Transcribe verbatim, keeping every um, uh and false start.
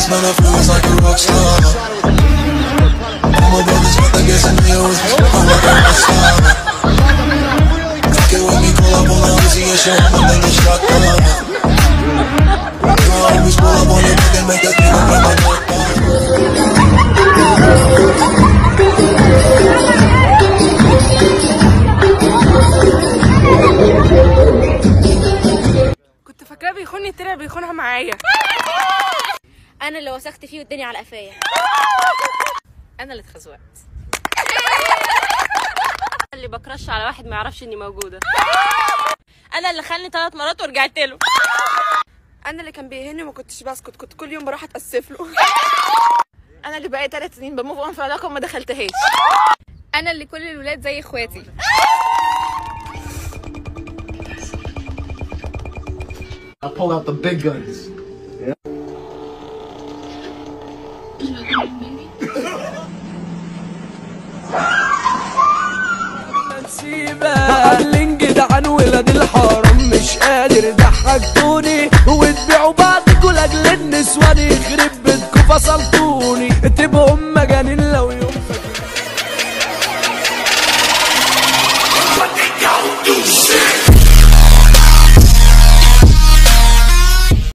man, I feel it's like a rock star. All my brothers got the gas and they always I'm like a rock star. Fuck it with me, pull up on the Uzi and show them they get shot down. I always pull up on the dick and make that thing up like my neck. كنت فاكراه بيخوني، طلع بيخونها معايا. انا اللي وسخت فيه والدنيا على قفايا. انا اللي اتخزوقت. اللي بكرش على واحد ما يعرفش اني موجوده. انا اللي خلني ثلاث مرات ورجعت له. انا اللي كان بيهني وما كنتش بسكت، كنت كل يوم بروح اتاسف له. انا اللي بقالي ثلاث سنين بموف اون في علاقه وما دخلتهاش. انا اللي كل الولاد زي اخواتي. I pull out the big guns. عاملين جدعان ولاد الحرام مش قادر ضحكتوني وتبيعوا بعضكوا لاجل النسوان يخرب بيتكوا فصلتوني.